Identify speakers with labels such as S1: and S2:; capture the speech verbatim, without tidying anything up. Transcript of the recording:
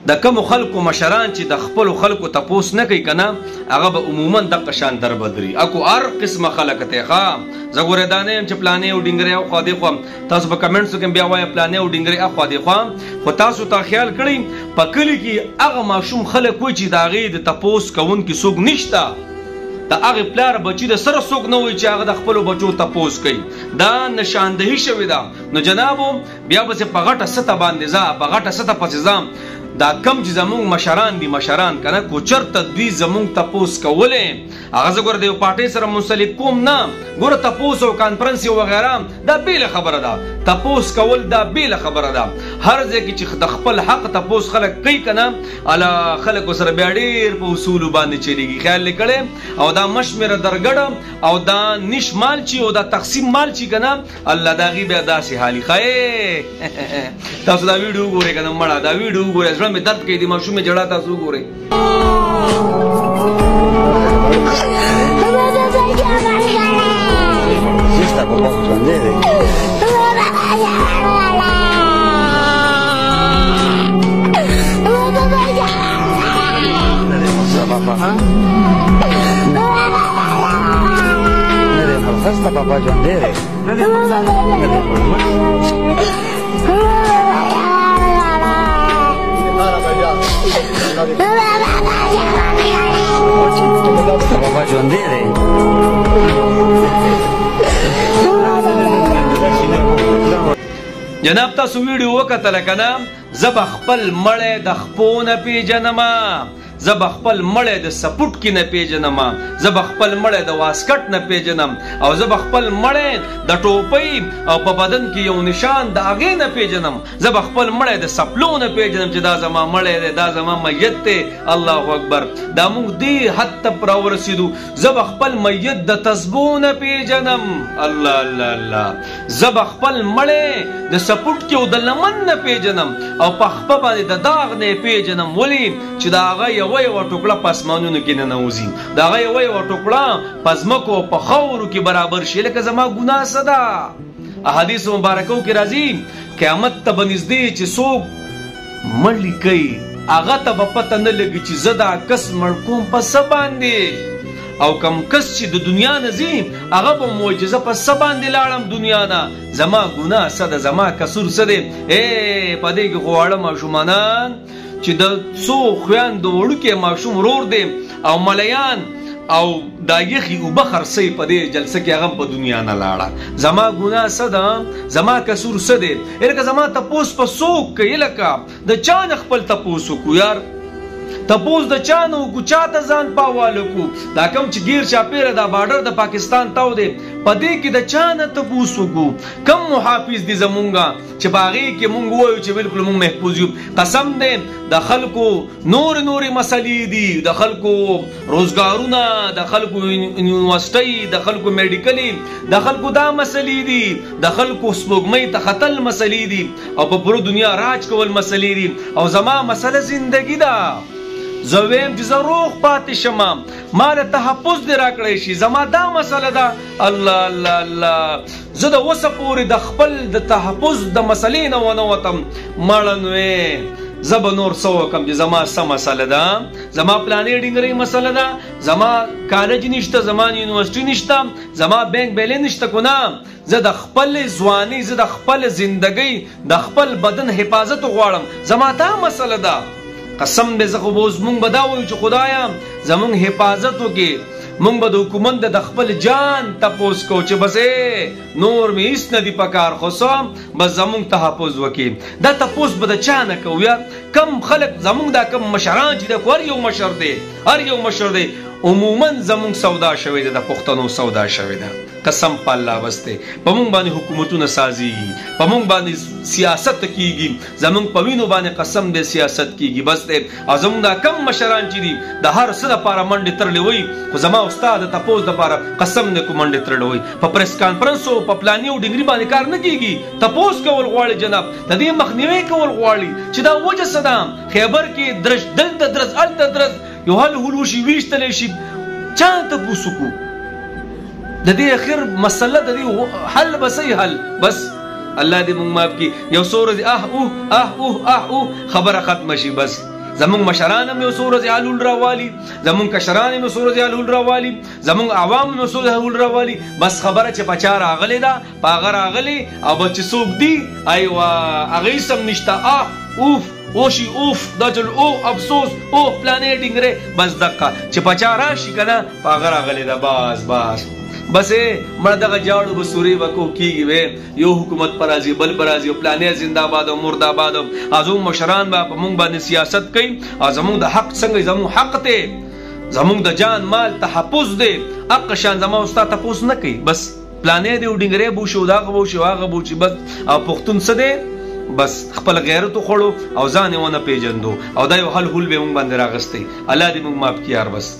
S1: د کومو خلکو مشران چې د خپلو خلکو تپوس نه کوي که نه هغه به عموما دغه شان در بدري اکو هر قسمه خلک ته ښه زه ګورې دا نه یم چې پلانې او ډینګرې اخوا دېخوا تاسو په کمنټسو کې بیا وایه پلانې او ډینګرې اخوا دېخوا خو تاسو ته خیال کړئ په کلي کې هغه ماشوم خلک وي چې د هغې د تپوس کوونکي څوک نشته د هغې پلار بچي د سره څوک نه وي چې هغه د خپلو بچو تپوس کوي دا نشاندهي شوې ده نو جنابو بیا پسې په غټه سطح باندې ځه په غټه سطح پسې ځه دا کم چې زمونږ مشران دي مشران که نه کو چېرته دوی زمونږ تپوس کولی هغه زه ګوره د یو پارټۍ سره منسلک کوم نه ګوره تپوس او کانفرنس وغیره دا بیله خبره ده تپوس کول دا بیله خبره ده هر ځای کې چې د خپل حق تپوس خلک کوي که نه الله خلکو سره بیا ډېر په اصولو باندې چلیږي خیال یې کړی او دا مشمېره درګډه او دا نیش مال چې او دا تقسیم مال چې که نه الله د هغې بیا داسې حالي ښه تاسو دا ویډیو وګورئ که نه مړه دا ویډیو وګورئ زړه مې درد کوي د ماشومې جړا تاسو وګورئ
S2: Hasta papá John Dere. Papá John Dere.
S1: جناب تاسو ویډیو وکتله که نه زه به خپل مړی د خپو نه پیژنمه زه به خپل مړی د سپوټ کې نه پیژنم زه به خپل مړی د واسکټ نه پیژنم او زه به خپل مړی د ټوپۍ او په بدن کې یو نشان د هغې نه پیژنم زه به خپل مړی د سپلو نه پیژنم چې دا زما مړی دی دا زما میت دی الله اکبر دا موږ دې حد ته پر ورسېدو زه به خپل میت د تسبو نه پیژنم الله الله الله زه به خپل مړی د سپوټ کې او د لمن نه پیژنم او په خپه باندې د داغ نه پیژنم ولې چې د هغه یو یوه یوه ټوکړه په اسمانونو کې ننوځي د هغه یوه یوه ټوکړه په ځمکو او په خاورو کې برابر شي لکه زما ګناه څه ده احادیثو مبارکو کې راځي قیامت ته به نږدې چې څوک مړ کوي هغه ته به پته نه لګي چې زه دا کس مړ کوم په څه باندې او کم کس چې د دنیا نه ځي هغه به معجزه په څه باندې لاړم دنیا نه زما ګناه څه ده زما کسور څه دی ای په دې کې خو واړه ماشومانان چې د څو خویندو وړوکی ماشوم ورور دی او ملیان او دا یخي اوبه خرڅوي په دې جلسه کې هغه په دنیا نه لاړه زما ګناه څه ده زما کسور څه دی لکه زما تپوس په څوک کوي لکه د چا نه خپل تپوس وکړو یار تپوس د چا نه وکړو چا ته ځان پاواله کړو دا کوم چې ګیر چاپېره دا بارډر د پاکستان تاو دی په دې کې د چا نه تپوس وکړو کم محافظ دي زمونږه چې په هغې کې مونږ ووایو چې بلکل مونږ محفوظ یو قسم دی د خلکو نورې نورې مسلې دي د خلکو روزګارونه د خلکو یونیورسټۍ د خلکو میډیکلي د خلکو دا مسلې دي د خلکو سپوږمۍ ته ختل مسلې دي او په پوره دنیا راج کول مسلې دي او زما مسله زندگی ده زه ویم چې زه روغ پاتې شم ما له تحفظ دې راکړی شي زما دا مسله ده الله الله الله زه د اوسه پورې د خپل د تحفظ د مسلې نه ونه وتم مړه نو یې زه به نور څه وکړم چې زما څه مسله ده زما پلانې ډینګرۍ مسله ده زما کالج نشته زما یونیورسټي نشته زما بینک بیلې نشته کو نه زه د خپل ځوانۍ زه د خپل زندګۍ د خپل بدن حفاظت غواړم زما دا مسله ده قسم دې زه خو به اوس مونږ به دا وایو چې خدایه زمونږ حفاظت وکړي مونږ به د حکومت د خپل جان تپوس کوو چې بس نور مې هېڅ نه دي پکار خو څه بس زمونږ تحفظ وکړي دا تپوس به د چا نه کوو یار کم خلک زمونږ دا کم مشران چې دی خو هر یو مشر دی هر یو مشر دی عموما زمونږ سودا شوې ده د پښتنو سودا شوې ده قسم په الله واسطه په مونږ باندې حکومتونه سازیږي په مونږ باندې سیاست کیږي زمونږ په وینو باندې قسم دې سیاست کیږي بس دې او زمونږ دا کم مشران چې دي د هر څه دپاره منډې تړلې وي خو زما استاد د تپوس دپاره قسم دې کو منډې تړلې وي په پریس کانفرنس او په پلاني او ډنګري باندې کار نه کیږي تپوس کول غواړي جناب د دې مخنیوي کول غواړي چې دا وجه څه ده خیبر کې درش دلته درز هلته درز یو حل حلو شي ویشتلی شي چا تپوس وکړو د دې اخر مسله د دې حل به صحیح حل بس الله دې موږ معاف کړي یو څو ورځې اه اوه اه اوه اه اوه خبره ختمه شي بس زمونږ مشران هم یو څو ورځې حلول راوالي، زمونږ کشران هم یو څو ورځې حلول راوالي، زمونږ عوام هم یو څو ورځې حلول راوالي. بس خبره چې په چا راغلې ده، په هغه راغلې، او بس چې څوک دي ایوه هغه هېڅ هم نشته. آه اوف اوشي اوف دا چل او افسوس او پلانې ډینګرې، بس دقه چې په چا راشي که نه په هغه راغلې ده. بس بس بس مړه دغه جاړو به سورې به کو کېږي وی یو حکومت په راځي بل به راځي او پلانې زنده‌باد او مرده‌باد او زموږ مشران به په موږ باندې سیاست کوي او زموږ د حق څنګه زموږ حق دی، زموږ د جان مال تحفظ دی، حق شان زما او ستا تپوس نه کوي. بس پلانې دی او ډینګرې به وشي او دغه به وشي او هغه به وشي. بس او پښتون څه دی بس خپل غیرت وخوړو او ځان یې ونه پیژندو او دا یو حل هول به موږ باندې راغستی. الله دې موږ معاف کړي یار. بس